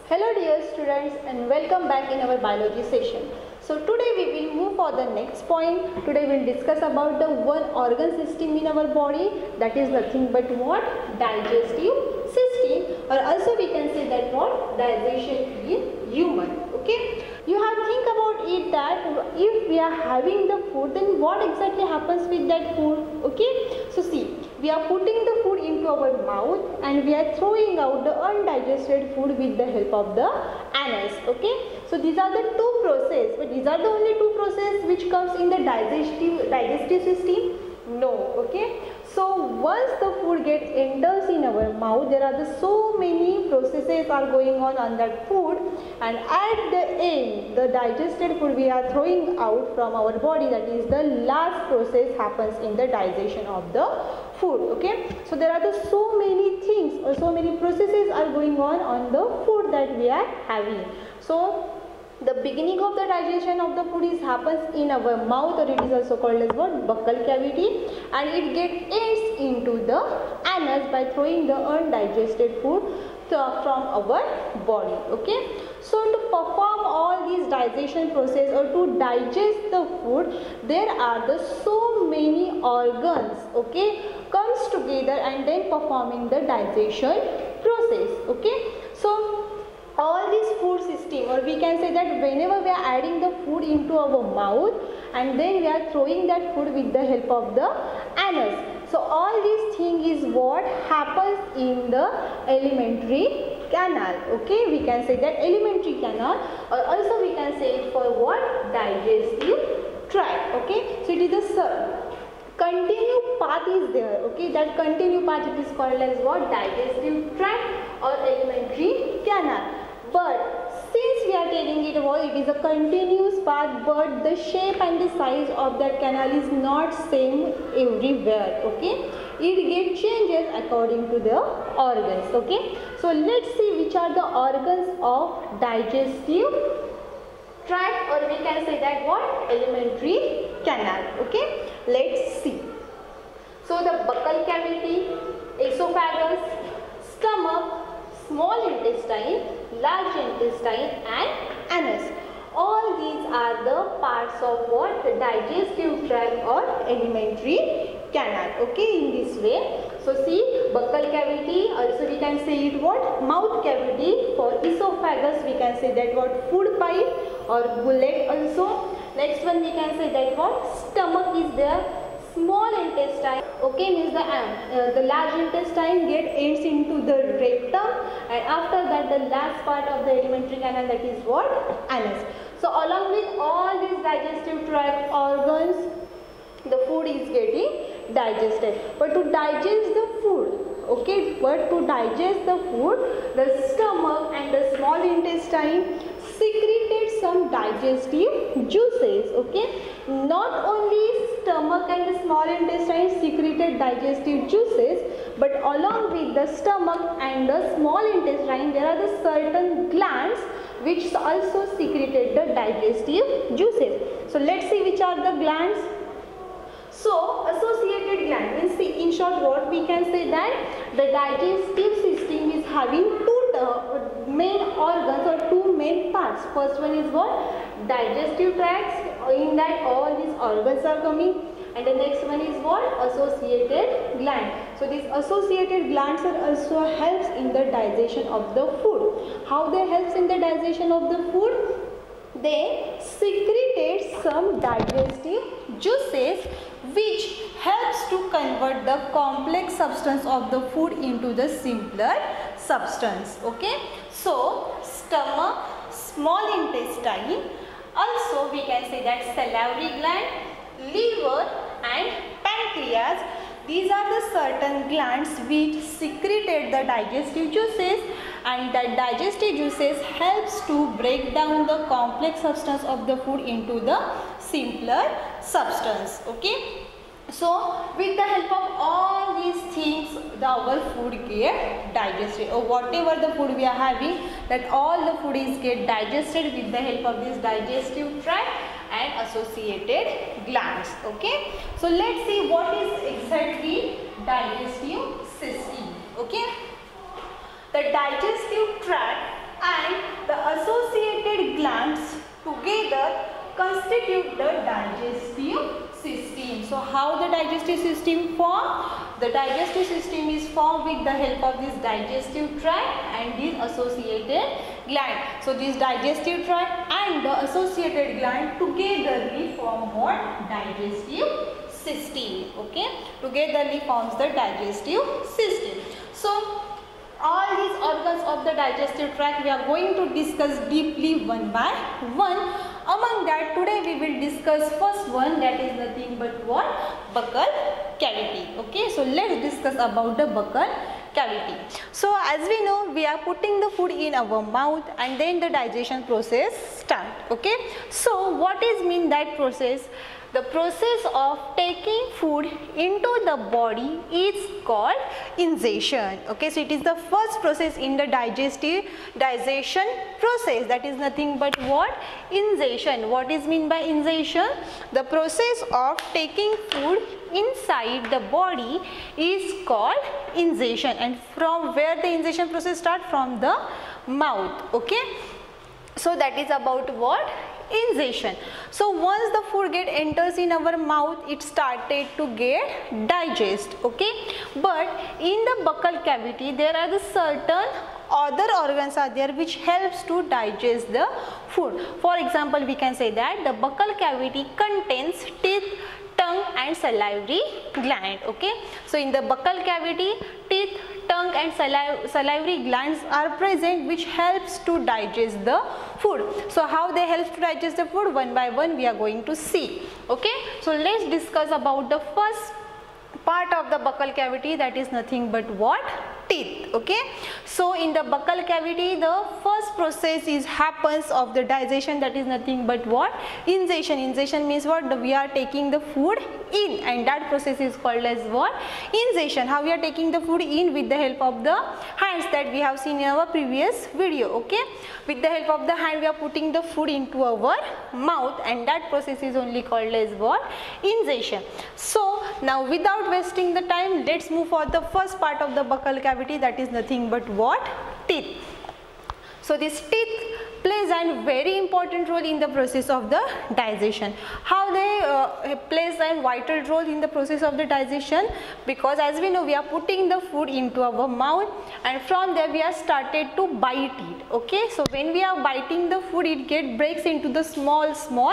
Hello dear students and welcome back in our biology session. So today we will move for the next point. Today we will discuss about the one organ system in our body, that is nothing but what? Digestive system, or also we can say that what? Digestion in human. Okay. You have to think about it that if we are having the food, then what exactly happens with that food? Okay. So see, we are putting the food into our mouth and we are throwing out the undigested food with the help of the anus. Okay. So these are the two processes, but these are the only two processes which comes in the digestive system? No. Okay. So once the food enters in our mouth, there are so many processes are going on that food, and at the end the digested food we are throwing out from our body, that is the last process happens in the digestion of the food. Okay. So there are so many things or so many processes are going on the food that we are having. So the beginning of the digestion of the food happens in our mouth, or it is also called as what? Buccal cavity, and it ends into the anus by throwing the undigested food from our body. Okay. So to perform all these digestion process or to digest the food, there are so many organs, okay, comes together and then performing the digestion process. Okay. So all this food system, or we can say that whenever we are adding the food into our mouth and then we are throwing that food with the help of the anus. So all these thing is what happens in the alimentary canal. Okay, we can say that alimentary canal, or also we can say it for what? Digestive tract. Okay, so it is a continue path is there. Okay, that continue path it is called as what? Digestive tract or alimentary canal. But since we are telling it about it is a continuous path, but the shape and the size of that canal is not same everywhere. Okay, it changes according to the organs. Okay, so let's see which are the organs of digestive tract, or we can say that what? Alimentary canal. Okay, let's see. So the buccal cavity, esophagus, stomach, small intestine, large intestine and anus. All these are the parts of what? The digestive tract or alimentary canal. Okay, in this way. So see, buccal cavity, also we can say it what? Mouth cavity. For esophagus we can say that what? Food pipe or gullet also. Next one we can say that what? Stomach is there. Small intestine, okay, means the large intestine ends into the rectum, and after that the last part of the alimentary canal, that is what? Anus. So along with all these digestive tract organs, the food is getting digested. But to digest the food, okay, the stomach and the small intestine secreted some digestive juices. Okay, not only stomach and the small intestine secreted digestive juices, but along with the stomach and the small intestine there are the certain glands which also secreted the digestive juices. So let's see which are the glands. So associated gland means, see, in short what we can say that the digestive system is having two main organs or two main parts. First one is what? Digestive tracts, in that all these organs are coming, and the next one is what? Associated gland. So these associated glands are also helps in the digestion of the food. How they helps in the digestion of the food? They secreted some digestive juices which helps to convert the complex substance of the food into the simpler substance. Okay, so stomach, small intestine, also we can say that salivary gland, liver and pancreas. These are the certain glands which secreted the digestive juices, and that digestive juices helps to break down the complex substance of the food into the simpler substance. Okay, so with the help of all these things our food get digested, or whatever the food we are having, that all the food is get digested with the help of this digestive tract and associated glands. Okay, so let's see what is exactly digestive system. Okay, the digestive tract and together constitute the digestive system. So how the digestive system form? The digestive system is formed with the help of this digestive tract and this associated gland. So this digestive tract and the associated gland togetherly form what? Digestive system. Okay, togetherly forms the digestive system. So all these organs of the digestive tract we are going to discuss deeply one by one. Among that, today we will discuss first one, that is nothing but what? Buccal cavity. Okay, so let's discuss about the buccal cavity. So as we know, we are putting the food in our mouth and then the digestion process start. Okay, so what is mean that process? The process of taking food into the body is called ingestion. Okay, so it is the first process in the digestion process, that is nothing but what? Ingestion. What is mean by ingestion? The process of taking food inside the body is called ingestion, and from where the ingestion process start? From the mouth. Okay, so that is about what? Ingestion. So once the food enters in our mouth, it started to get digest. Okay, but in the buccal cavity there are the certain other organs are there which helps to digest the food. For example, we can say that the buccal cavity contains teeth, tongue and salivary gland. Okay, so in the buccal cavity, teeth, tongue and salivary glands are present which helps to digest the food. So how they help to digest the food? One by one we are going to see. Okay, so let's discuss about the first part of the buccal cavity, that is nothing but what? Teeth. Okay, so in the buccal cavity the first process is happens of the digestion, that is nothing but what? Ingestion. Ingestion means what? We are taking the food in, and that process is called as what? Ingestion. How we are taking the food in? With the help of the hands, that we have seen in our previous video. Okay, with the help of the hand we are putting the food into our mouth, and that process is only called as what? Ingestion. So now without wasting the time, let's move for the first part of the buccal cavity, that is nothing but what? Teeth. So this teeth plays a very important role in the process of the digestion. How they plays a vital role in the process of the digestion? Because as we know, we are putting the food into our mouth and from there we are started to bite it. Okay, so when we are biting the food, it breaks into the small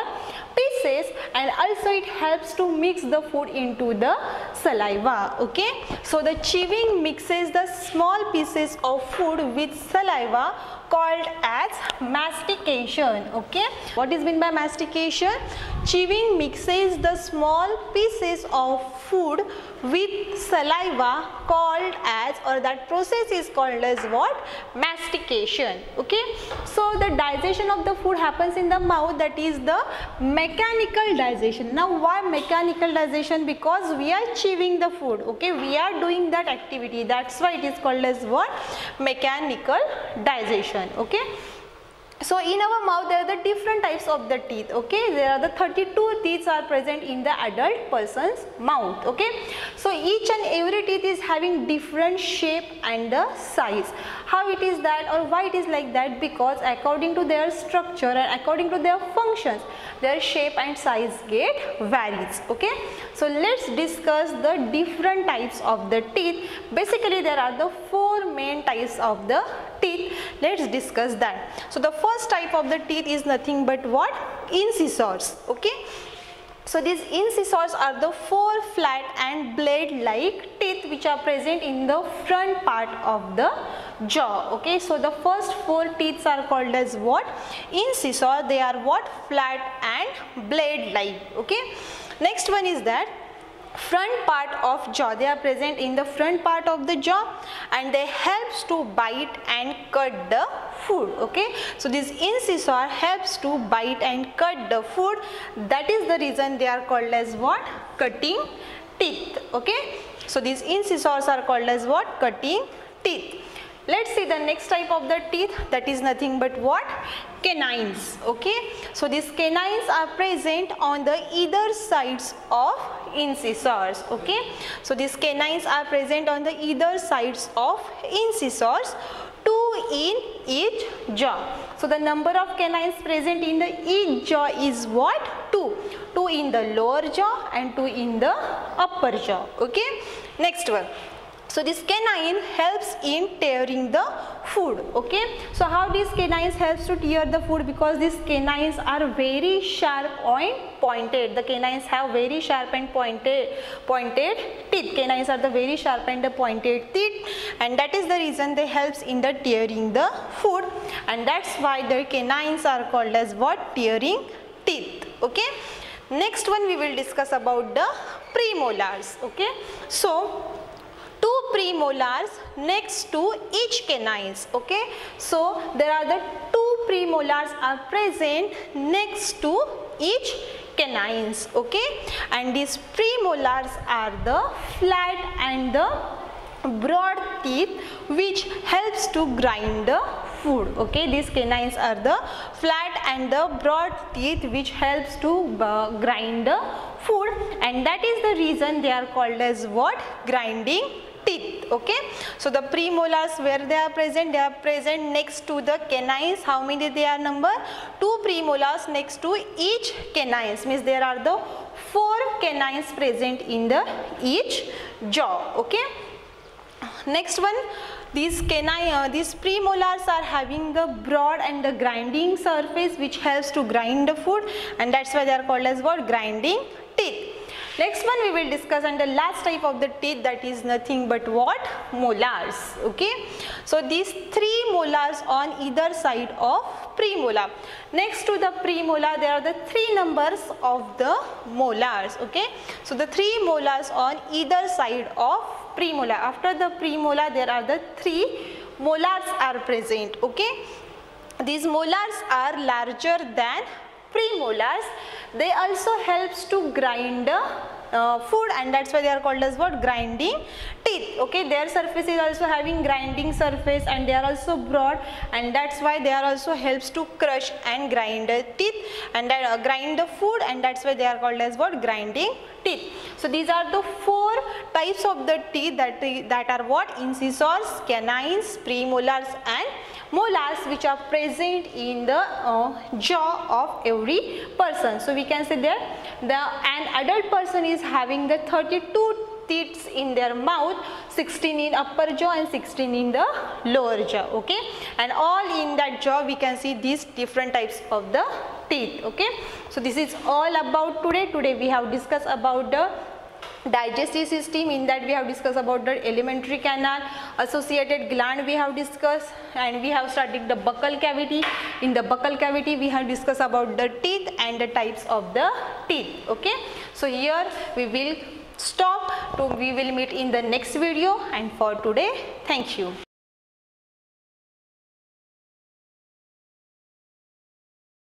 pieces, and also it helps to mix the food into the saliva. Okay, so the chewing mixes the small pieces of food with saliva, called as mastication. Okay, what is meant by mastication? Chewing mixes the small pieces of food with saliva, called as, or that process is called as what? Mastication. Okay, so the digestion of the food happens in the mouth, that is the mechanical digestion. Now why mechanical digestion? Because we are chewing the food. Okay, we are doing that activity, that's why it is called as what? Mechanical digestion. Okay, so in our mouth there are the different types of the teeth. Okay, there are the 32 teeth are present in the adult person's mouth. Okay, so each and every teeth is having different shape and the size. How it is that, or why it is like that? Because according to their structure and according to their functions, their shape and size get varies. Okay, so let's discuss the different types of the teeth. Basically there are the 4 main types of the teeth. Let's discuss that. So the first type of the teeth is nothing but what? Incisors. Okay, so these incisors are the 4 flat and blade like teeth which are present in the front part of the jaw. Okay, so the first 4 teeth are called as what? Incisor. They are what? Flat and blade like. Okay, next one is that front part of jaw. They are present in the front part of the jaw and they helps to bite and cut the food. Okay, so this incisor helps to bite and cut the food. That is the reason they are called as what? Cutting teeth. Okay, so these incisors are called as what? Cutting teeth. Let's see the next type of the teeth, that is nothing but what? Canines. Okay, so these canines are present on the either sides of incisors. Okay, so these canines are present on the either sides of incisors 2 in each jaw. So the number of canines present in the each jaw is what? 2. 2 in the lower jaw and 2 in the upper jaw. Okay. Next one. So this canine helps in tearing the food. Okay. So how these canines helps to tear the food? Because these canines are very sharp and pointed. The canines have very sharp and pointed teeth. Canines are the very sharp and the pointed teeth, and that is the reason they helps in the tearing the food, and that's why their canines are called as what? Tearing teeth. Okay. Next one we will discuss about the premolars. Okay. So 2 premolars next to each canines. Okay. So there are the 2 premolars are present next to each canines. Okay. And these premolars are the flat and the broad teeth which helps to grind the food. Okay. These canines are the flat and the broad teeth which helps to grind the food, and that is the reason they are called as what? Grinding teeth. Okay. So the premolars, where they are present? They are present next to the canines. How many they are number? 2 premolars next to each canines, means there are the 4 canines present in the each jaw. Okay. Next one, these premolars are having the broad and the grinding surface which helps to grind the food, and that's why they are called as what? Grinding teeth. Next one we will discuss, and the last type of the teeth, that is nothing but what? Molars. Okay. So these 3 molars on either side of premolar. Next to the premolar there are the 3 numbers of the molars. Okay. So the 3 molars on either side of premolar. After the premolar there are the 3 molars are present. Okay. These molars are larger than premolars. They also helps to grind food, and that's why they are called as what? Grinding teeth. Okay. Their surface is also having grinding surface, and they are also broad, and that's why they are also helps to crush and grind the teeth and grind the food, and that's why they are called as what? Grinding teeth. So these are the 4 types of the teeth that are what? Incisors, canines, premolars and molars, which are present in the jaw of every person. So we can say that an adult person is having the 32 teeth in their mouth, 16 in upper jaw and 16 in the lower jaw. Okay. And all in that jaw we can see these different types of the teeth. Okay. So this is all about today. Today we have discussed about the digestive system. In that we have discussed about the alimentary canal, associated gland we have discussed, and we have studied the buccal cavity. In the buccal cavity we have discussed about the teeth and the types of the teeth. Okay. So here we will stop. We will meet in the next video, and for today, thank you.